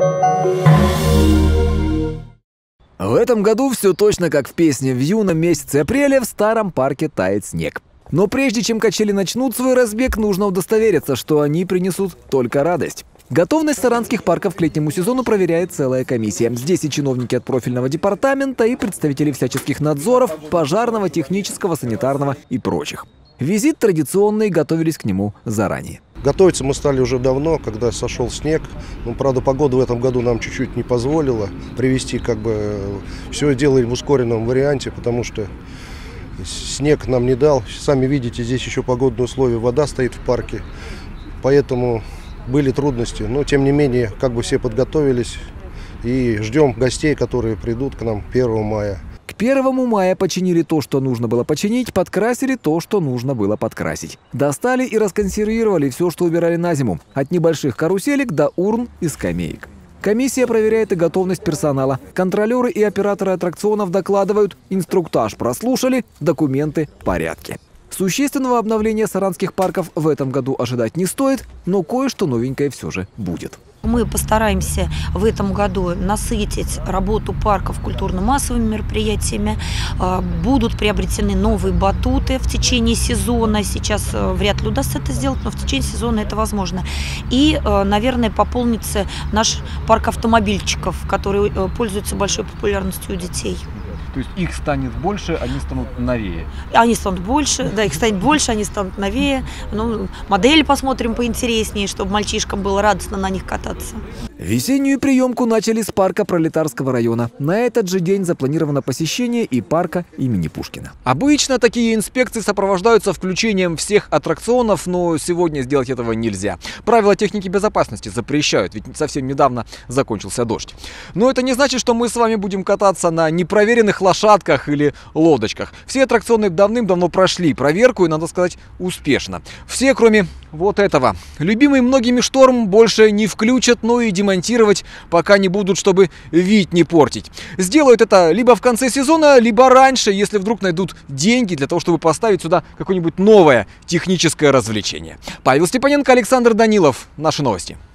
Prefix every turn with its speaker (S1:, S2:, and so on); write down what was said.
S1: В этом году все точно как в песне. В юном месяце апреля в старом парке тает снег. Но прежде чем качели начнут свой разбег, нужно удостовериться, что они принесут только радость. Готовность саранских парков к летнему сезону проверяет целая комиссия. Здесь и чиновники от профильного департамента, и представители всяческих надзоров, пожарного, технического, санитарного и прочих. Визит традиционный, готовились к нему заранее.
S2: Готовиться мы стали уже давно, когда сошел снег. Правда, погода в этом году нам чуть-чуть не позволила привести все делаем в ускоренном варианте, потому что снег нам не дал. Сами видите, здесь еще погодные условия, вода стоит в парке, поэтому были трудности. Но, тем не менее, все подготовились и ждем гостей, которые придут к нам 1 мая.
S1: К 1 мая починили то, что нужно было починить, подкрасили то, что нужно было подкрасить. Достали и расконсервировали все, что убирали на зиму. От небольших каруселек до урн и скамеек. Комиссия проверяет и готовность персонала. Контролеры и операторы аттракционов докладывают, инструктаж прослушали, документы в порядке. Существенного обновления саранских парков в этом году ожидать не стоит, но кое-что новенькое все же будет.
S3: Мы постараемся в этом году насытить работу парков культурно-массовыми мероприятиями. Будут приобретены новые батуты в течение сезона. Сейчас вряд ли удастся это сделать, но в течение сезона это возможно. И, наверное, пополнится наш парк автомобильчиков, который пользуется большой популярностью у детей.
S4: То есть их станет больше, они станут новее?
S3: Они станут больше, да, их станет больше, они станут новее. Модели посмотрим поинтереснее, чтобы мальчишкам было радостно на них кататься.
S1: Весеннюю приемку начали с парка Пролетарского района. На этот же день запланировано посещение и парка имени Пушкина. Обычно такие инспекции сопровождаются включением всех аттракционов, но сегодня сделать этого нельзя. Правила техники безопасности запрещают, ведь совсем недавно закончился дождь. Но это не значит, что мы с вами будем кататься на непроверенных лошадках или лодочках. Все аттракционы давным-давно прошли проверку и, надо сказать, успешно. Все, кроме вот этого. Любимый многими шторм больше не включат, но и демонтировать пока не будут, чтобы вид не портить. Сделают это либо в конце сезона, либо раньше, если вдруг найдут деньги для того, чтобы поставить сюда какое-нибудь новое техническое развлечение. Павел Степаненко, Александр Данилов. Наши новости.